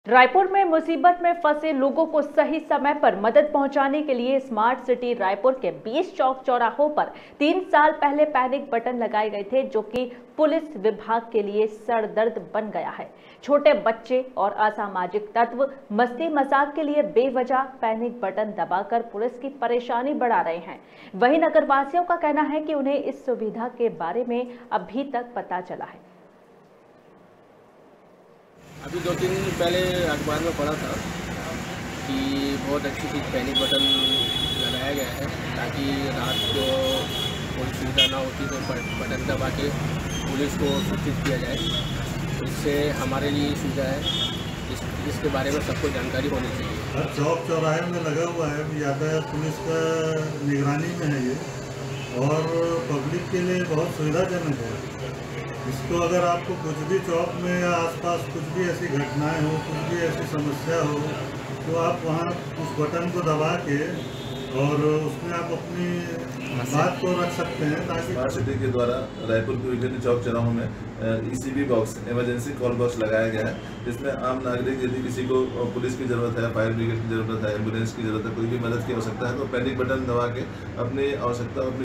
रायपुर में मुसीबत में फंसे लोगों को सही समय पर मदद पहुंचाने के लिए स्मार्ट सिटी रायपुर के 20 चौक चौराहों पर 3 साल पहले पैनिक बटन लगाए गए थे, जो कि पुलिस विभाग के लिए सरदर्द बन गया है। छोटे बच्चे और असामाजिक तत्व मस्ती मजाक के लिए बेवजह पैनिक बटन दबाकर पुलिस की परेशानी बढ़ा रहे हैं। वहीं नगरवासियों का कहना है कि उन्हें इस सुविधा के बारे में अभी तक पता चला है। अभी 2-3 दिन पहले अखबार में पढ़ा था कि बहुत अच्छी चीज़ पैनिक बटन लगाया गया है, ताकि रात को कोई सुविधा ना होती तो बटन दबा के पुलिस को सूचित किया जाए। इससे हमारे लिए सुविधा है। इसके बारे में सबको जानकारी होनी चाहिए। हर चौक चौराहे में लगा हुआ है, यातायात पुलिस का निगरानी में है ये, और पब्लिक के लिए बहुत सुविधाजनक है। इसको अगर आपको कुछ भी चौक में या आसपास कुछ भी ऐसी घटनाएं हो, कुछ भी ऐसी समस्या हो, तो आप वहां उस बटन को दबा के और उसमें आप अपनी बात को रख सकते हैं, ताकि स्मार्ट सिटी के द्वारा रायपुर के विभिन्न चौक चौराहों में ECB box, emergency call box लगाया गया है, जिसमें आम नागरिक यदि किसी को पुलिस की जरूरत है, फायर ब्रिगेड की जरूरत है, एम्बुलेंस की जरूरत है, कोई भी मदद की आवश्यकता है, तो पैनिक बटन दबा के अपनी आवश्यकता